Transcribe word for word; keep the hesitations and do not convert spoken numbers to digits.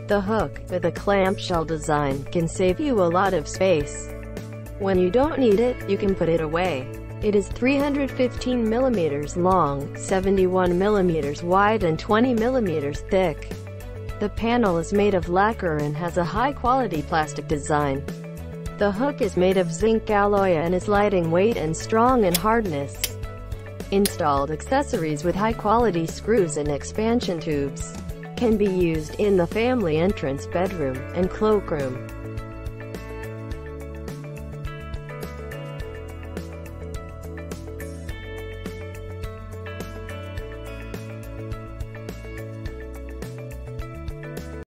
The hook, with a clamshell design, can save you a lot of space. When you don't need it, you can put it away. It is three hundred fifteen millimeters long, seventy-one millimeters wide and twenty millimeters thick. The panel is made of lacquer and has a high-quality plastic design. The hook is made of zinc alloy and is lighting weight and strong in hardness. Installed accessories with high-quality screws and expansion tubes can be used in the family entrance, bedroom, and cloakroom.